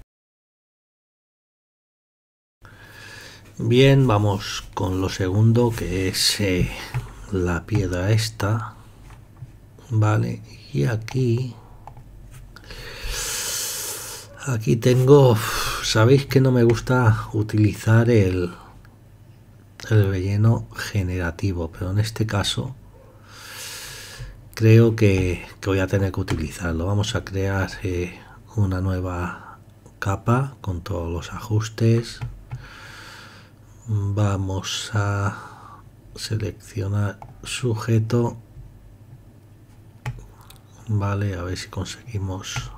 Bien, vamos con lo segundo, que es la piedra esta, vale, y aquí tengo, sabéis que no me gusta utilizar el relleno generativo, pero en este caso creo que voy a tener que utilizarlo. Vamos a crear una nueva capa con todos los ajustes. Vamos a seleccionar sujeto, vale, a ver si conseguimos.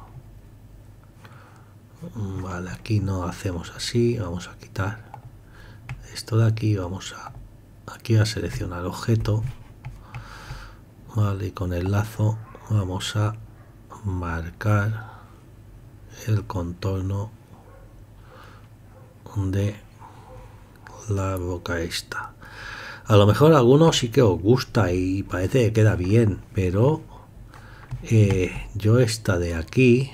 Vale, aquí no hacemos así, vamos a quitar esto de aquí, vamos aquí a seleccionar objeto, vale, y con el lazo vamos a marcar el contorno de la boca esta. A lo mejor a algunos sí que os gusta y parece que queda bien, pero yo esta de aquí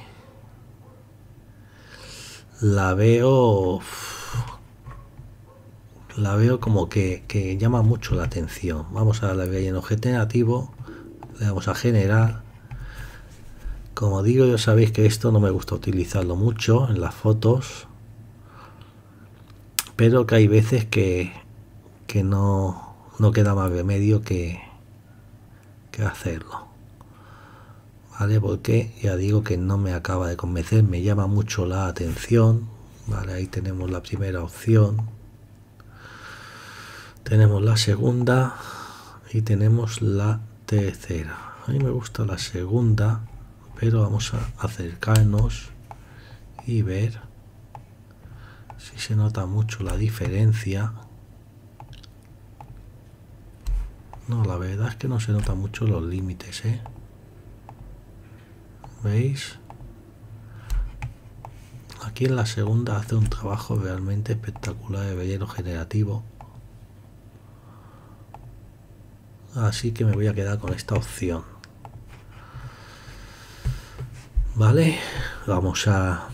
la veo como que llama mucho la atención. Vamos a darle relleno generativo, le vamos a generar. Como digo, ya sabéis que esto no me gusta utilizarlo mucho en las fotos, pero que hay veces que no queda más remedio que hacerlo, vale, porque ya digo que no me acaba de convencer, me llama mucho la atención. Vale, ahí tenemos la primera opción, tenemos la segunda y tenemos la tercera. A mí me gusta la segunda, pero vamos a acercarnos y ver si se nota mucho la diferencia. No, la verdad es que no se nota mucho los límites, ¿veis? Aquí en la segunda hace un trabajo realmente espectacular de relleno generativo. Así que me voy a quedar con esta opción. Vale, vamos a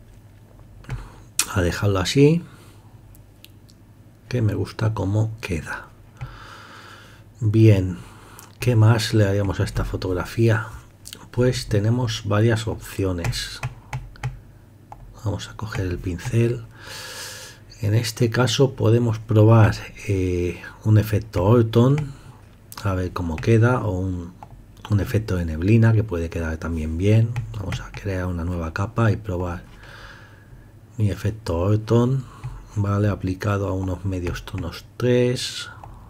dejarlo así, que me gusta cómo queda. Bien, ¿qué más le haríamos a esta fotografía? Pues tenemos varias opciones. Vamos a coger el pincel. En este caso podemos probar un efecto Orton, a ver cómo queda, o un efecto de neblina que puede quedar también bien. Vamos a crear una nueva capa y probar mi efecto Orton, vale, aplicado a unos medios tonos 3.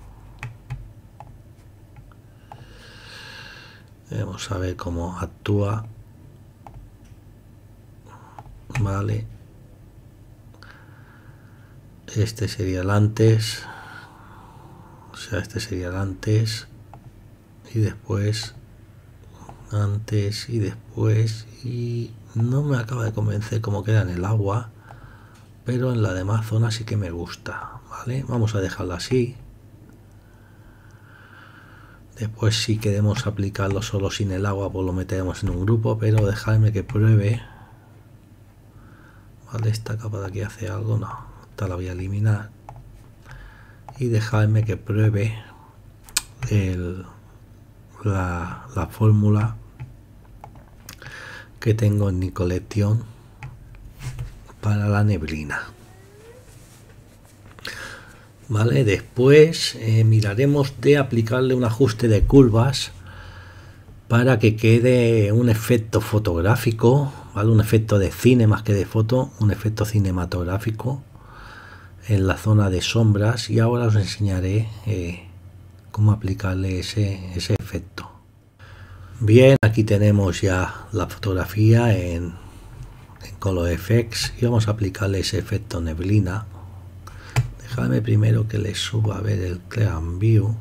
Vamos a ver cómo actúa. Vale, este sería el antes, o sea, este sería el antes y después, antes y después, y no me acaba de convencer cómo queda en el agua, pero en la demás zona sí que me gusta. Vale, vamos a dejarlo así. Después, si queremos aplicarlo solo sin el agua, pues lo meteremos en un grupo, pero dejadme que pruebe. Vale, esta capa de aquí hace algo, no, esta la voy a eliminar. Y dejadme que pruebe la fórmula que tengo en mi colección para la neblina. Vale, después miraremos de aplicarle un ajuste de curvas para que quede un efecto fotográfico, ¿vale? Un efecto de cine más que de foto, un efecto cinematográfico en la zona de sombras, y ahora os enseñaré cómo aplicarle ese efecto. Bien, aquí tenemos ya la fotografía en Color Efects y vamos a aplicarle ese efecto neblina. Dejadme primero que le suba a ver el Clear View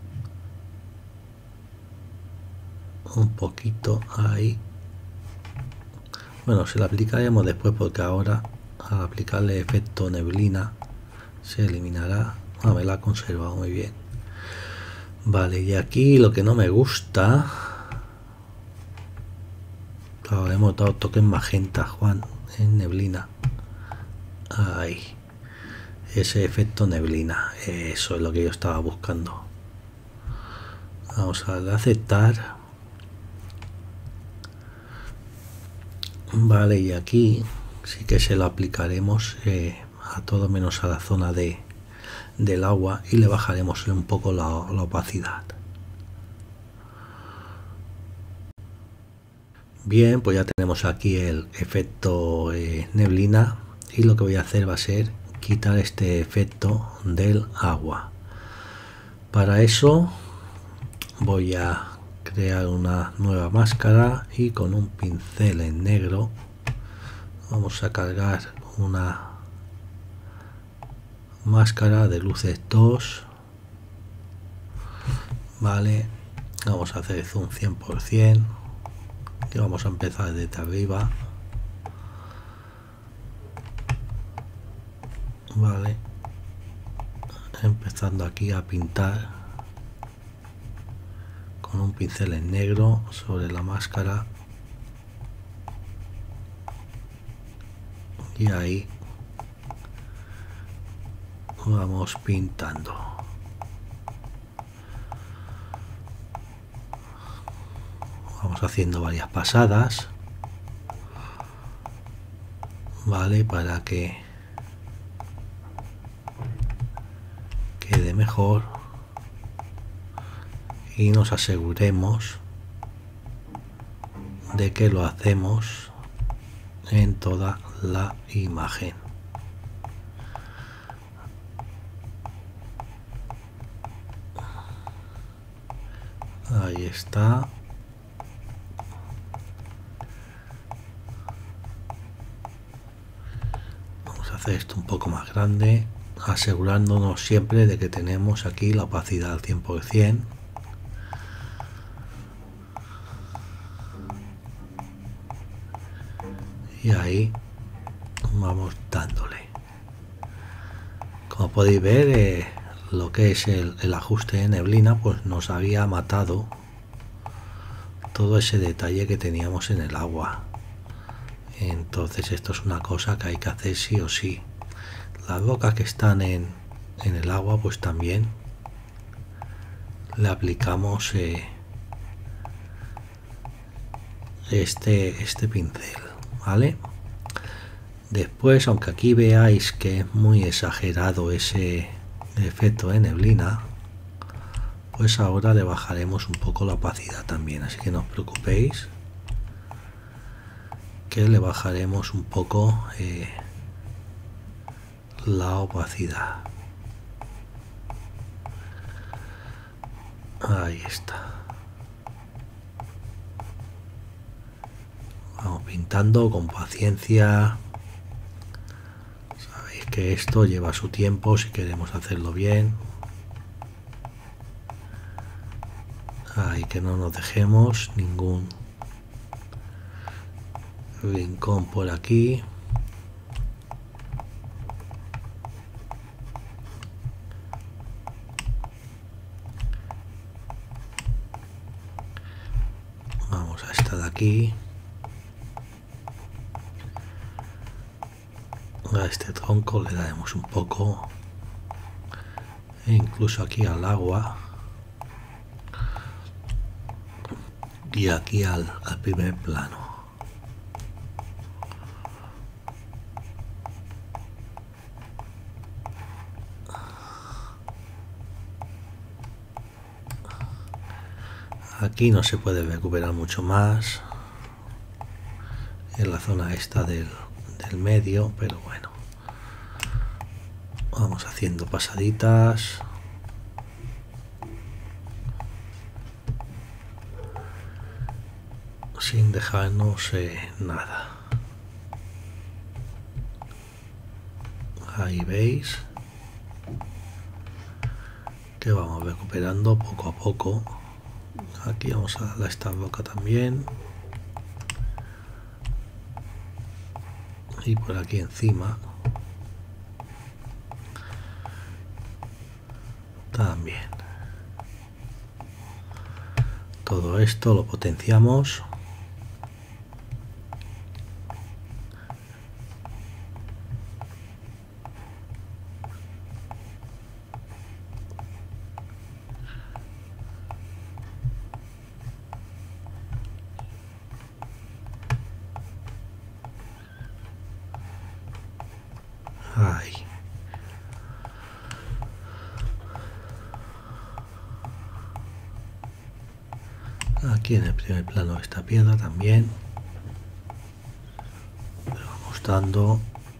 un poquito ahí. Bueno, se lo aplicaremos después porque ahora al aplicarle efecto neblina se eliminará. Me la ha conservado muy bien. Vale, y aquí lo que no me gusta, claro, le hemos dado toque en magenta, Juan, en neblina. Ahí, ese efecto neblina, eso es lo que yo estaba buscando. Vamos a darle a aceptar. Vale, y aquí sí que se lo aplicaremos a todo menos a la zona del agua, y le bajaremos un poco la opacidad. Bien, pues ya tenemos aquí el efecto neblina, y lo que voy a hacer va a ser quitar este efecto del agua. Para eso voy a crear una nueva máscara y con un pincel en negro vamos a cargar una máscara de luces 2. Vale, vamos a hacer zoom 100%, que vamos a empezar desde arriba. Vale, empezando aquí a pintar con un pincel en negro sobre la máscara, y ahí vamos pintando. Vamos haciendo varias pasadas, vale, para que quede mejor y nos aseguremos de que lo hacemos en toda la imagen. Ahí está. Vamos a hacer esto un poco más grande, asegurándonos siempre de que tenemos aquí la opacidad al 100%. Y ahí vamos dándole. Como podéis ver, lo que es el ajuste de neblina pues nos había matado todo ese detalle que teníamos en el agua. Entonces esto es una cosa que hay que hacer sí o sí. Las bocas que están en el agua pues también le aplicamos este pincel, ¿vale? Después, aunque aquí veáis que es muy exagerado ese efecto de neblina, pues ahora le bajaremos un poco la opacidad también, así que no os preocupéis que le bajaremos un poco la opacidad. Ahí está. Vamos pintando con paciencia. Sabéis que esto lleva su tiempo si queremos hacerlo bien. Ahí, que no nos dejemos ningún rincón por aquí. Vamos a esta de aquí. A este tronco le daremos un poco, e incluso aquí al agua y aquí al primer plano. Aquí no se puede recuperar mucho más en la zona esta del medio, pero bueno, vamos haciendo pasaditas. Sin dejarnos nada. Ahí veis que vamos recuperando poco a poco. Aquí vamos a darle a esta boca también. Y por aquí encima también. Todo esto lo potenciamos. Ahí. Aquí en el primer plano esta piedra también. Le vamos dando.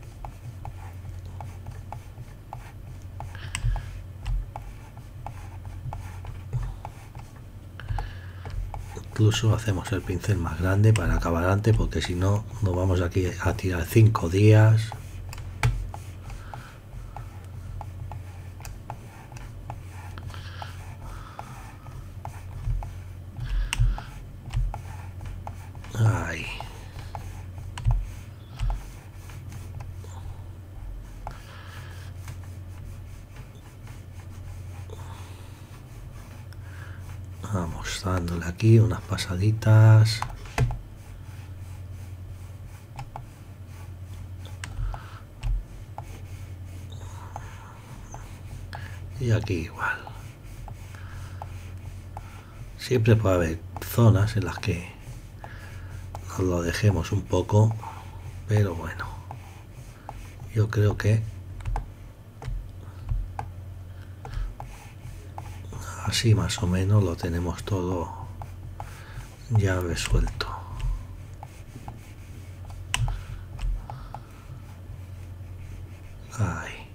Incluso hacemos el pincel más grande para acabar antes, porque si no nos vamos aquí a tirar 5 días. Ahí. Vamos dándole aquí unas pasaditas. Y aquí igual. Siempre puede haber zonas en las que nos lo dejemos un poco, pero bueno, yo creo que así más o menos lo tenemos todo ya resuelto. Ahí.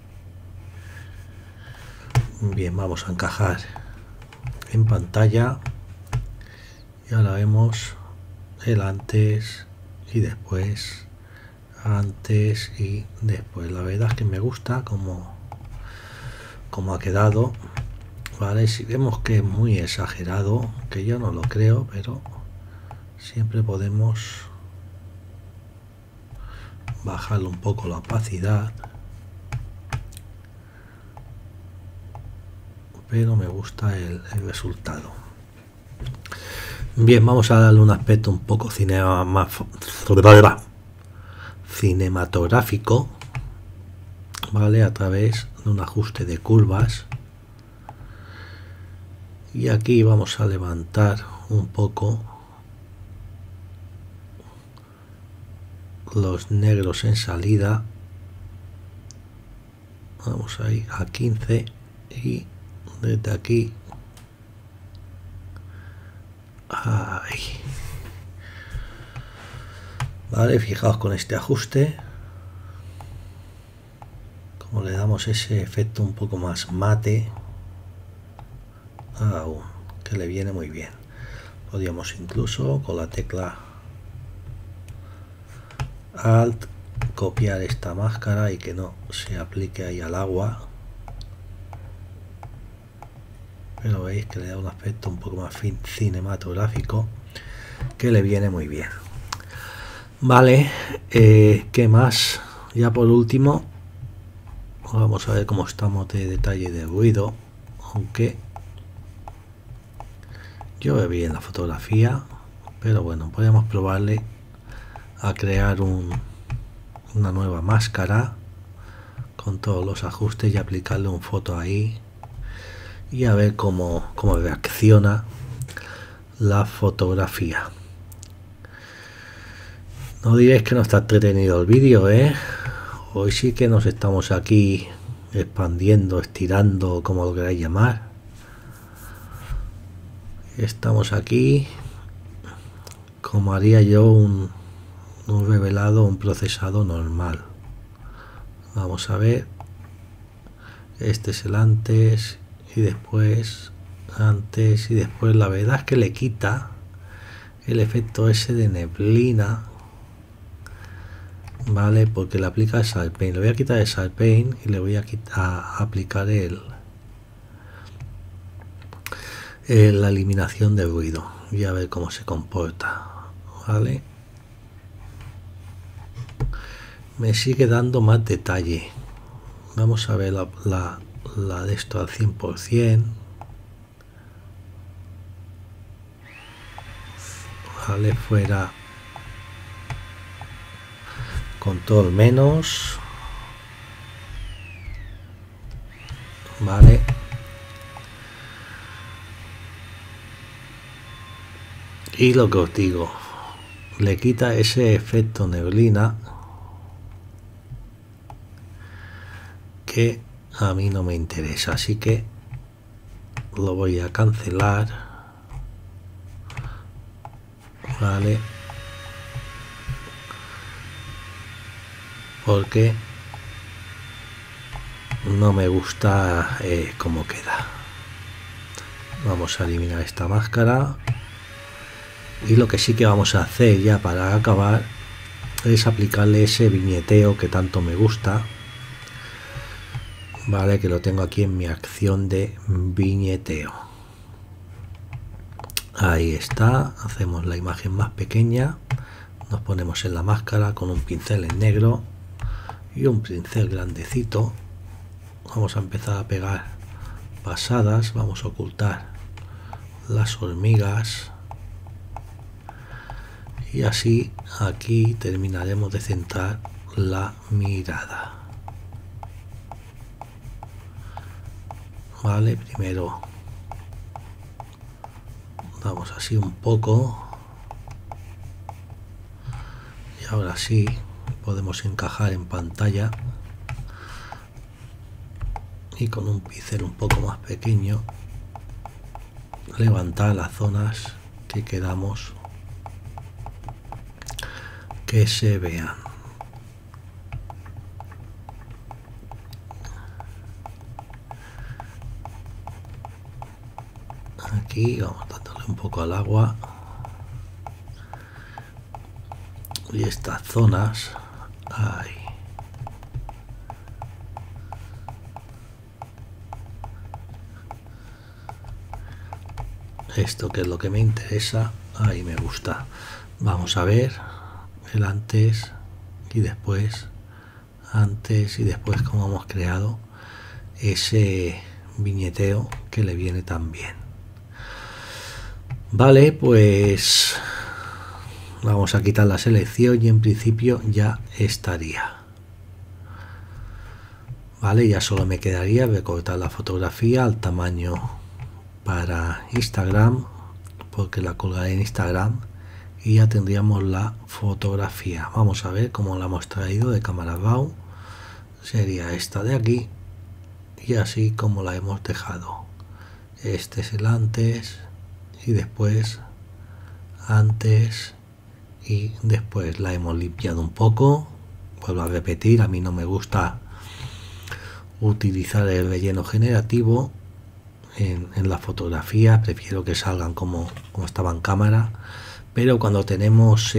Bien, vamos a encajar en pantalla y ahora vemos el antes y después, antes y después. La verdad es que me gusta como ha quedado. Vale, si vemos que es muy exagerado, que yo no lo creo, pero siempre podemos bajarle un poco la opacidad, pero me gusta el resultado. Bien, vamos a darle un aspecto un poco cinematográfico, ¿vale? A través de un ajuste de curvas. Y aquí vamos a levantar un poco los negros en salida. Vamos a ir a 15 y desde aquí ahí. Vale, fijaos con este ajuste como le damos ese efecto un poco más mate aún, que le viene muy bien. Podríamos incluso con la tecla Alt copiar esta máscara y que no se aplique ahí al agua, pero veis que le da un aspecto un poco más cinematográfico que le viene muy bien. Vale, ¿qué más? Ya por último vamos a ver cómo estamos de detalle de ruido, aunque yo veo bien la fotografía, pero bueno, podemos probarle a crear una nueva máscara con todos los ajustes y aplicarle un foto ahí y a ver cómo reacciona la fotografía. No diréis que no está entretenido el vídeo, hoy sí que nos estamos aquí expandiendo, estirando, como lo queráis llamar. Estamos aquí como haría yo un revelado, un procesado normal. Vamos a ver, este es el antes y después, antes y después. La verdad es que le quita el efecto ese de neblina, vale, porque le aplica el Sharp Paint. Le voy a quitar el Sharp Paint y le voy a aplicar la eliminación de ruido y a ver cómo se comporta, vale. Me sigue dando más detalle. Vamos a ver la de esto al 100%, vale, fuera control menos, vale, y lo que os digo, le quita ese efecto neblina que a mí no me interesa, así que lo voy a cancelar, vale, porque no me gusta cómo queda. Vamos a eliminar esta máscara y lo que sí que vamos a hacer ya para acabar es aplicarle ese viñeteo que tanto me gusta, vale, que lo tengo aquí en mi acción de viñeteo. Ahí está, hacemos la imagen más pequeña, nos ponemos en la máscara con un pincel en negro y un pincel grandecito. Vamos a empezar a pegar pasadas, vamos a ocultar las hormigas y así aquí terminaremos de centrar la mirada. Vale, primero damos así un poco y ahora sí podemos encajar en pantalla y con un pincel un poco más pequeño levantar las zonas que queramos que se vean. Aquí vamos dándole un poco al agua y estas zonas ahí. Esto que es lo que me interesa, ahí me gusta. Vamos a ver el antes y después, antes y después, como hemos creado ese viñeteo que le viene tan bien. Vale, pues vamos a quitar la selección y en principio ya estaría. Vale, ya solo me quedaría recortar la fotografía al tamaño para Instagram, porque la colgaré en Instagram y ya tendríamos la fotografía. Vamos a ver cómo la hemos traído de cámara RAW. Sería esta de aquí y así como la hemos dejado. Este es el antes y después, antes y después. La hemos limpiado un poco. Vuelvo a repetir, a mí no me gusta utilizar el relleno generativo en la fotografía, prefiero que salgan como estaba en cámara, pero cuando tenemos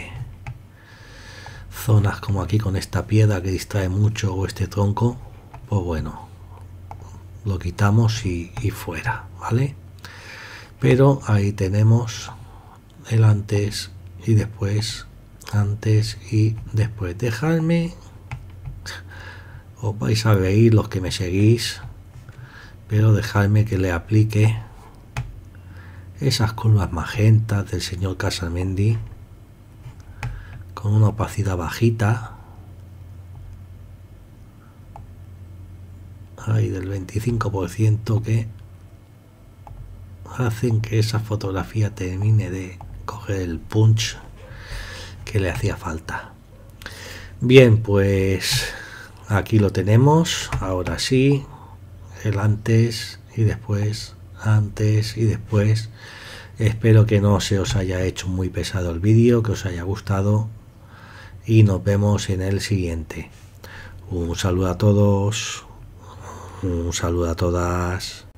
zonas como aquí con esta piedra que distrae mucho o este tronco, pues bueno, lo quitamos y fuera, ¿vale? Pero ahí tenemos el antes y después, antes y después. Dejadme, os vais a reír los que me seguís, pero dejadme que le aplique esas curvas magentas del señor Casamendi con una opacidad bajita, ahí del 25%, que hacen que esa fotografía termine de coger el punch que le hacía falta. Bien, pues aquí lo tenemos. Ahora sí, el antes y después, antes y después. Espero que no se os haya hecho muy pesado el vídeo, que os haya gustado y nos vemos en el siguiente. Un saludo a todos, un saludo a todas.